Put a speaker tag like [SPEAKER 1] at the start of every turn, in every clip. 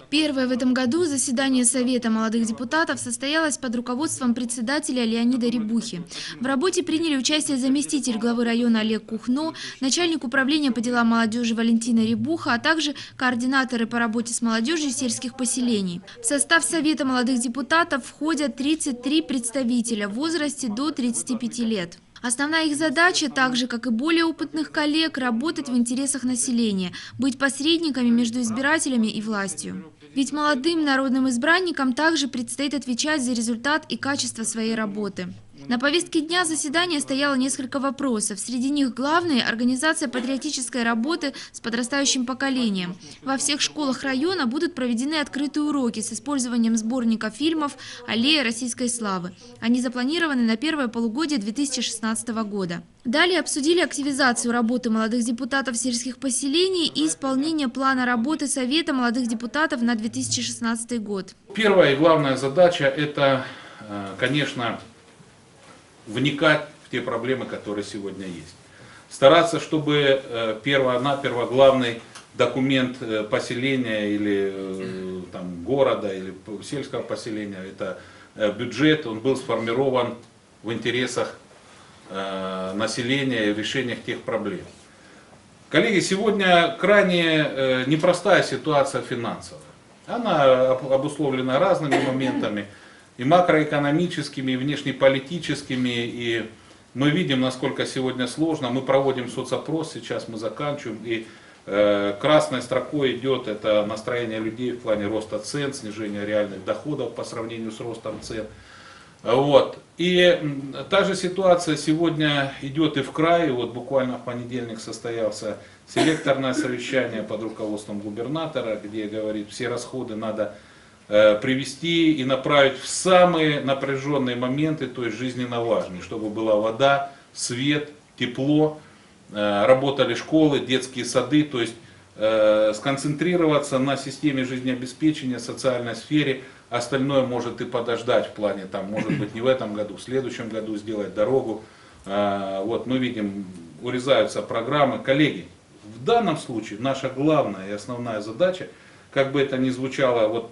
[SPEAKER 1] Первое в этом году заседание Совета молодых депутатов состоялось под руководством председателя Леонида Рябухи. В работе приняли участие заместитель главы района Олег Кухно, начальник управления по делам молодежи Валентина Рябуха, а также координаторы по работе с молодежью сельских поселений. В состав Совета молодых депутатов входят 33 представителя в возрасте до 35 лет. Основная их задача, так же как и более опытных коллег, работать в интересах населения, быть посредниками между избирателями и властью. Ведь молодым народным избранникам также предстоит отвечать за результат и качество своей работы. На повестке дня заседания стояло несколько вопросов. Среди них главный – организация патриотической работы с подрастающим поколением. Во всех школах района будут проведены открытые уроки с использованием сборника фильмов «Аллея российской славы». Они запланированы на первое полугодие 2016 года. Далее обсудили активизацию работы молодых депутатов сельских поселений и исполнение плана работы Совета молодых депутатов на 2016 год.
[SPEAKER 2] Первая и главная задача – это, конечно, вникать в те проблемы, которые сегодня есть. Стараться, чтобы перво-наперво главный документ поселения или города или сельского поселения, это бюджет, он был сформирован в интересах населения и решениях тех проблем. Коллеги, сегодня крайне непростая ситуация финансовая. Она обусловлена разными моментами, и макроэкономическими, и внешнеполитическими, и мы видим, насколько сегодня сложно. Мы проводим соцопрос, сейчас мы заканчиваем, и красной строкой идет это настроение людей в плане роста цен, снижения реальных доходов по сравнению с ростом цен. Вот. И та же ситуация сегодня идет и в крае. Вот буквально в понедельник состоялся селекторное совещание под руководством губернатора, где говорит, все расходы надо привести и направить в самые напряженные моменты, то есть жизненно важные, чтобы была вода, свет, тепло, работали школы, детские сады, то есть сконцентрироваться на системе жизнеобеспечения, социальной сфере, остальное может и подождать в плане, может быть не в этом году, в следующем году сделать дорогу. Вот мы видим, урезаются программы. Коллеги, в данном случае наша главная и основная задача, как бы это ни звучало,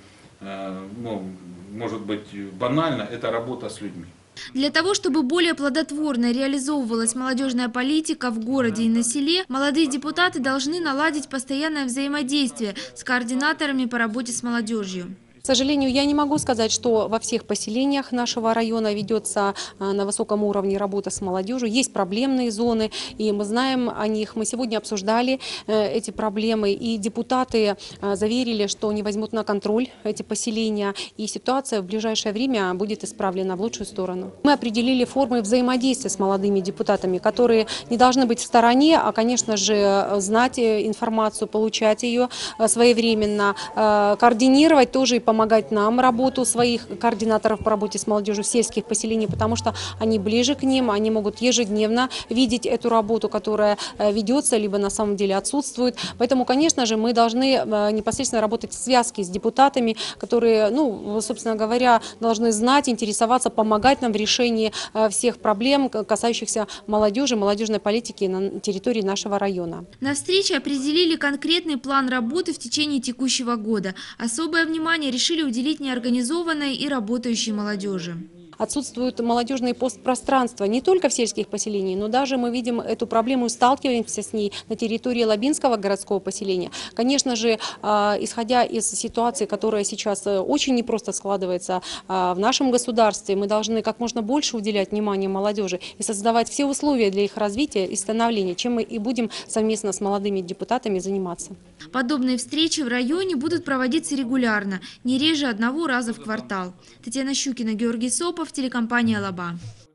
[SPEAKER 2] может быть банально, это работа с людьми.
[SPEAKER 1] Для того, чтобы более плодотворно реализовывалась молодежная политика в городе и на селе, молодые депутаты должны наладить постоянное взаимодействие с координаторами по работе с молодежью.
[SPEAKER 3] К сожалению, я не могу сказать, что во всех поселениях нашего района ведется на высоком уровне работа с молодежью. Есть проблемные зоны, и мы знаем о них. Мы сегодня обсуждали эти проблемы, и депутаты заверили, что они возьмут на контроль эти поселения, и ситуация в ближайшее время будет исправлена в лучшую сторону. Мы определили формы взаимодействия с молодыми депутатами, которые не должны быть в стороне, а, конечно же, знать информацию, получать ее своевременно, координировать тоже и помогать нам работу своих координаторов по работе с молодежью сельских поселений, потому что они ближе к ним, они могут ежедневно видеть эту работу, которая ведется, либо на самом деле отсутствует. Поэтому, конечно же, мы должны непосредственно работать в связке с депутатами, которые, собственно говоря, должны знать, интересоваться, помогать нам в решении всех проблем, касающихся молодежи, молодежной политики на территории нашего района.
[SPEAKER 1] На встрече определили конкретный план работы в течение текущего года. Особое внимание решили уделить неорганизованной и работающей молодежи.
[SPEAKER 3] Отсутствуют молодежные постпространства не только в сельских поселениях, но даже мы видим эту проблему и сталкиваемся с ней на территории Лабинского городского поселения. Конечно же, исходя из ситуации, которая сейчас очень непросто складывается в нашем государстве, мы должны как можно больше уделять внимание молодежи и создавать все условия для их развития и становления, чем мы и будем совместно с молодыми депутатами заниматься.
[SPEAKER 1] Подобные встречи в районе будут проводиться регулярно, не реже одного раза в квартал. Татьяна Щукина, Георгий Сопов, телекомпания «Лаба».